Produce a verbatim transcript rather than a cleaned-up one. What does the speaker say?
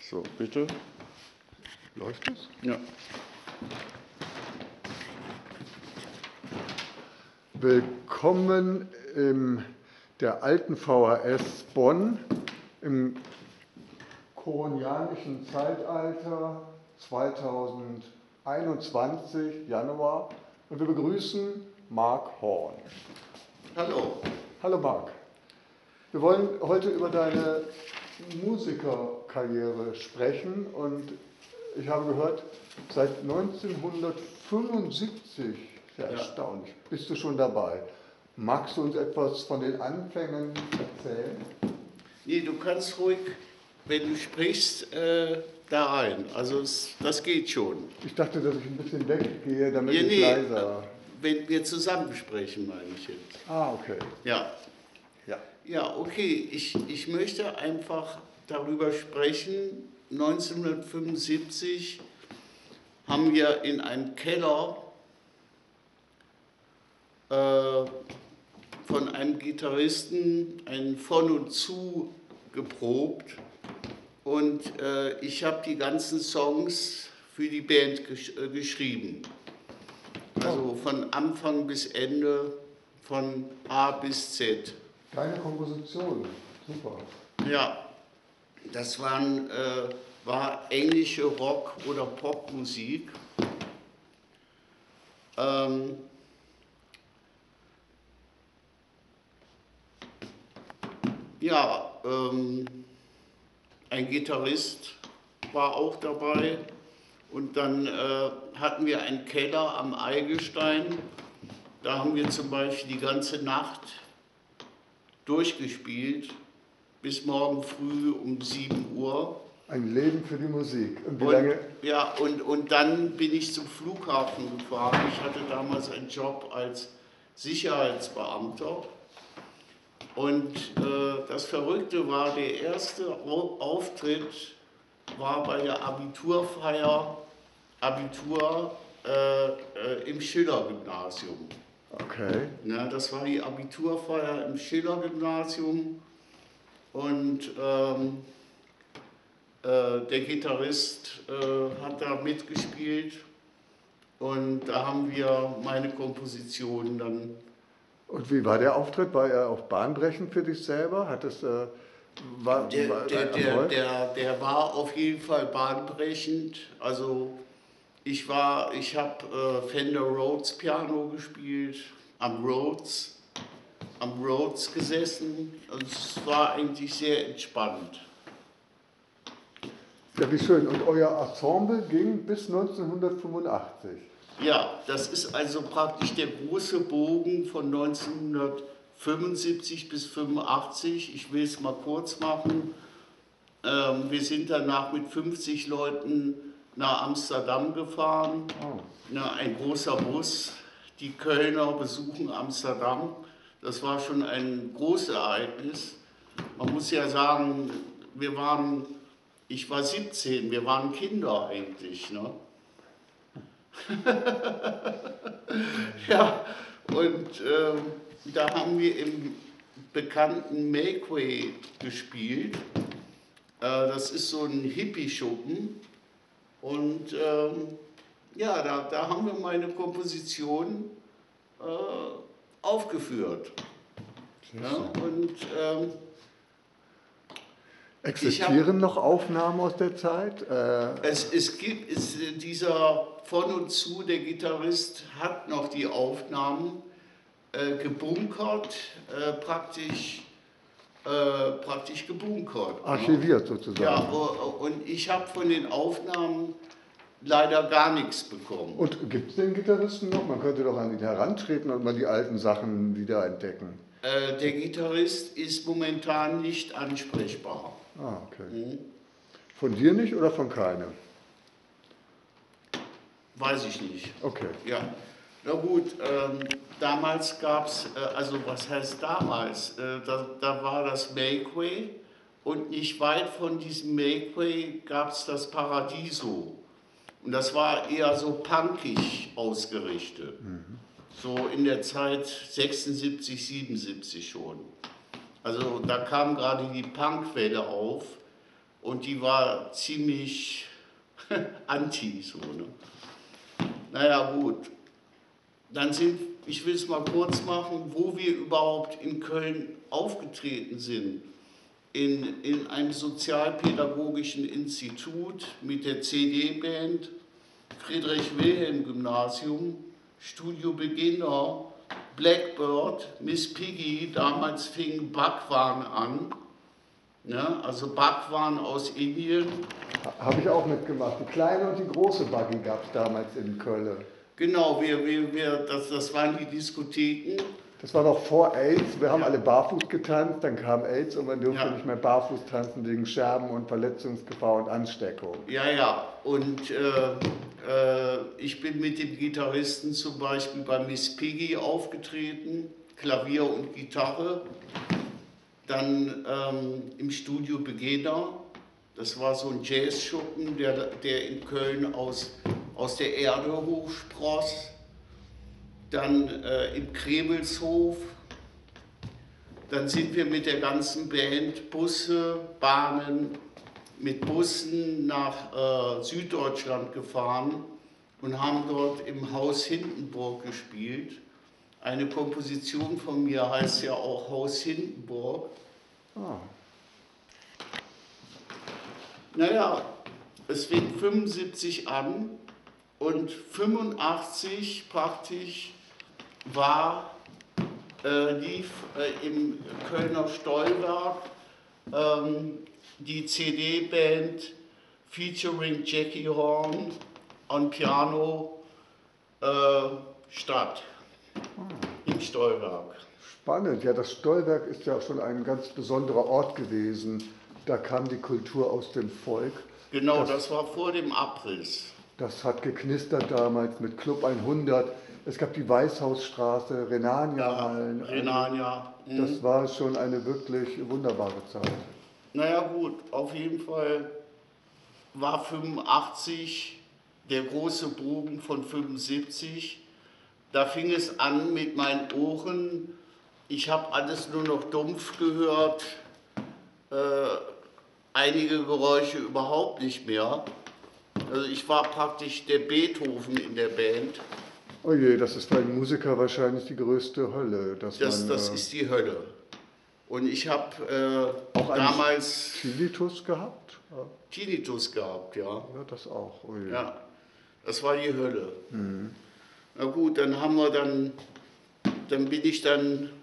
So, bitte. Läuft es? Ja. Willkommen in der alten V H S Bonn im koronianischen Zeitalter zweitausendeinundzwanzig, Januar. Und wir begrüßen Mark Horn. Hallo. Hallo Mark. Wir wollen heute über deine Musikerkarriere sprechen und ich habe gehört, seit neunzehnhundertfünfundsiebzig, sehr ja. erstaunlich, bist du schon dabei. Magst du uns etwas von den Anfängen erzählen? Nee, du kannst ruhig, wenn du sprichst, äh, da rein. Also es, das geht schon. Ich dachte, dass ich ein bisschen weggehe, damit ja, ich nee, leiser... Wenn wir zusammen sprechen, meine ich jetzt. Ah, okay. Ja. Ja, ja okay. Ich, ich möchte einfach darüber sprechen. neunzehnhundertfünfundsiebzig haben wir in einem Keller äh, von einem Gitarristen ein Von und Zu geprobt. Und äh, ich habe die ganzen Songs für die Band gesch äh, geschrieben. Also von Anfang bis Ende, von A bis Z. Deine Komposition, super. Ja, das waren, äh, war englische Rock- oder Popmusik. Ähm, ja, ähm, ein Gitarrist war auch dabei. Und dann äh, hatten wir einen Keller am Eigelstein. Da haben wir zum Beispiel die ganze Nacht durchgespielt, bis morgen früh um sieben Uhr. Ein Leben für die Musik. Und wie und, lange? Ja, und, und dann bin ich zum Flughafen gefahren. Ich hatte damals einen Job als Sicherheitsbeamter. Und äh, das Verrückte war, der erste Auftritt war bei der Abiturfeier, Abitur äh, äh, im Schiller-Gymnasium. Okay. Ja, das war die Abiturfeier im Schiller-Gymnasium und ähm, äh, der Gitarrist äh, hat da mitgespielt und da haben wir meine Kompositionen dann. Und wie war der Auftritt? War er auch bahnbrechend für dich selber? Hat es, äh, war, der, war der, der, der, der war auf jeden Fall bahnbrechend. Also ich war, ich habe äh, Fender Rhodes Piano gespielt, am Rhodes, am Rhodes gesessen. Und es war eigentlich sehr entspannt. Ja, wie schön. Und euer Ensemble ging bis neunzehnhundertfünfundachtzig. Ja, das ist also praktisch der große Bogen von neunzehnhundertfünfundsiebzig bis fünfundachtzig. Ich will es mal kurz machen. Ähm, wir sind danach mit fünfzig Leuten nach Amsterdam gefahren. Oh. Na, ein großer Bus. Die Kölner besuchen Amsterdam. Das war schon ein großes Ereignis. Man muss ja sagen, wir waren, ich war siebzehn, wir waren Kinder eigentlich. Ne? Ja, und ähm, da haben wir im bekannten Make Way gespielt. Äh, das ist so ein Hippie-Schuppen. Und ähm, ja, da, da haben wir meine Komposition äh, aufgeführt. Ja, und ähm, existieren hab, noch Aufnahmen aus der Zeit? Äh, es, es gibt, es, dieser Von und Zu, der Gitarrist, hat noch die Aufnahmen äh, gebunkert, äh, praktisch, äh, praktisch gebunkert. Archiviert ne? sozusagen. Ja, und ich habe von den Aufnahmen leider gar nichts bekommen. Und gibt es den Gitarristen noch? Man könnte doch an ihn herantreten und mal die alten Sachen wieder entdecken. Äh, der Gitarrist ist momentan nicht ansprechbar. Ah, okay. Mhm. Von dir nicht oder von keinem? Weiß ich nicht. Okay. Ja. Na gut, ähm, damals gab es, äh, also was heißt damals? Äh, da, da war das Make Way und nicht weit von diesem Make Way gab es das Paradiso. Und das war eher so punkig ausgerichtet. Mhm. So in der Zeit sechsundsiebzig, siebenundsiebzig schon. Also da kam gerade die Punkwelle auf und die war ziemlich anti. So, ne? Naja gut, dann sind, ich will es mal kurz machen, wo wir überhaupt in Köln aufgetreten sind. In, in einem sozialpädagogischen Institut mit der C D-Band, Friedrich-Wilhelm-Gymnasium, Studio Beginner, Blackbird, Miss Piggy, damals fing Bhagwan an, ne? Also Bhagwan aus Indien. Habe ich auch mitgemacht. Die kleine und die große Buggy gab es damals in Köln. Genau, wir, wir, wir, das, das waren die Diskotheken. Das war noch vor AIDS. Wir haben Ja. alle barfuß getanzt, dann kam AIDS und man durfte Ja. nicht mehr barfuß tanzen wegen Scherben und Verletzungsgefahr und Ansteckung. Ja, ja, und äh, äh, ich bin mit dem Gitarristen zum Beispiel bei Miss Piggy aufgetreten, Klavier und Gitarre. Dann ähm, im Studio Beginner, das war so ein Jazzschuppen, der, der in Köln aus, aus der Erde hochspross. Dann äh, im Krebelshof. Dann sind wir mit der ganzen Band Busse, Bahnen, mit Bussen nach äh, Süddeutschland gefahren und haben dort im Haus Hindenburg gespielt. Eine Komposition von mir heißt ja auch Haus Hindenburg. Ah. Naja, es fing fünfundsiebzig an und fünfundachtzig praktisch war, äh, lief äh, im Kölner Stollwerk ähm, die C D-Band featuring Jackie Horn on Piano äh, statt, im Stollwerk. Spannend, ja, das Stollwerk ist ja schon ein ganz besonderer Ort gewesen. Da kam die Kultur aus dem Volk. Genau, das, das war vor dem Abriss. Das hat geknistert damals mit Club hundert. Es gab die Weißhausstraße, Renania-Hallen. Ja, Renania. Mhm. Das war schon eine wirklich wunderbare Zeit. Naja gut, auf jeden Fall war fünfundachtzig der große Bogen von fünfundsiebzig. Da fing es an mit meinen Ohren. Ich habe alles nur noch dumpf gehört, äh, einige Geräusche überhaupt nicht mehr. Also ich war praktisch der Beethoven in der Band. Oh je, das ist für einen Musiker wahrscheinlich die größte Hölle. Dass Das, man, das äh, ist die Hölle. Und ich habe äh, auch einen damals Tinnitus gehabt? Ja. Tinnitus gehabt, ja. Ja, das auch. Oh je. Ja, das war die Hölle. Mhm. Na gut, dann haben wir dann, dann bin ich dann